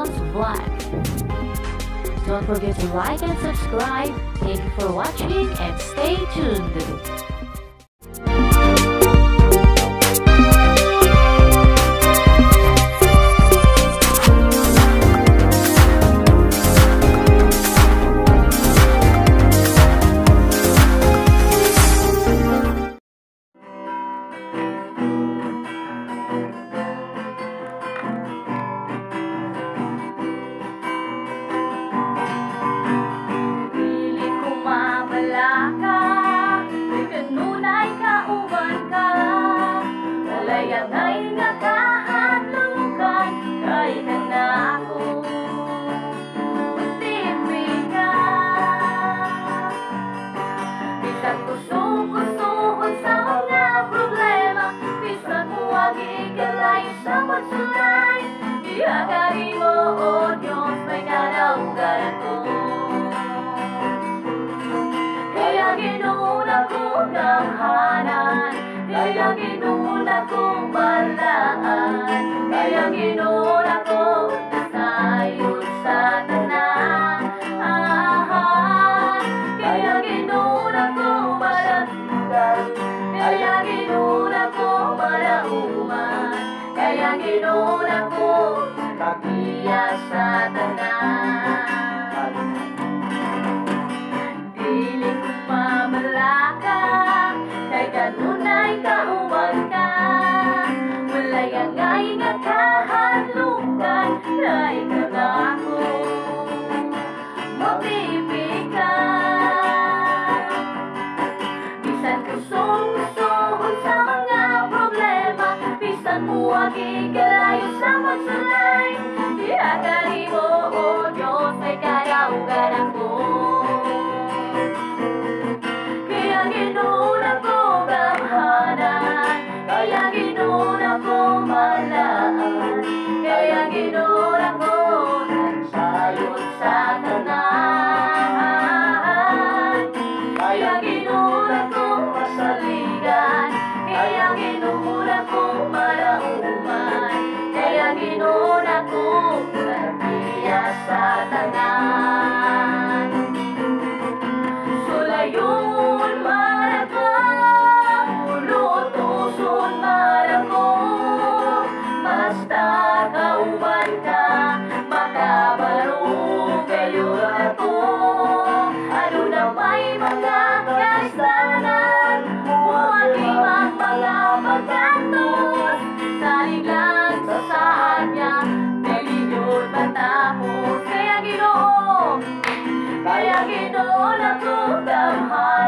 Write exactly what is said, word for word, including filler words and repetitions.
Songs of Life. Don't forget to like and subscribe. Thank you for watching and stay tuned. Ihagari mo, O Diyos, may kadaugalan ko. Kaya ginuna kong damhanan, kaya ginuna kong balaan, kaya ginuna kong nasayod sa tanan. Kaya ginuna kong malatugan, kaya ginuna kong malauman, kaya ginuna kong kapiya sa tanan. Dili ko mamalaka, kay kanunay kauban ka. Walay angay nga kahadlukan, kay kanako mabibig ka. Bisan kusong-kusong sa mga problema, bisan buwagi kalayo sa magsulay, ihagari mo, O Diyos, may kadaugalan ko. Kaya ginuna ko damhanan, kaya ginuna ko malaan, kaya ginuna ko nagsayod sa tanan. Kaya ginuna ko masaligan, kaya ginuna ko malauman, kaya ginuna ko kapiya sa tanan. Sulayon maraka, lutuson marako, basta kauban ka, makabarong kayo ako. Ano na may mga kasanan, huwag limang mga pagkatos, salig lang sa saan niya, dili yun matapos. Kaya Ginoo, kaya Ginoo na kong damhan,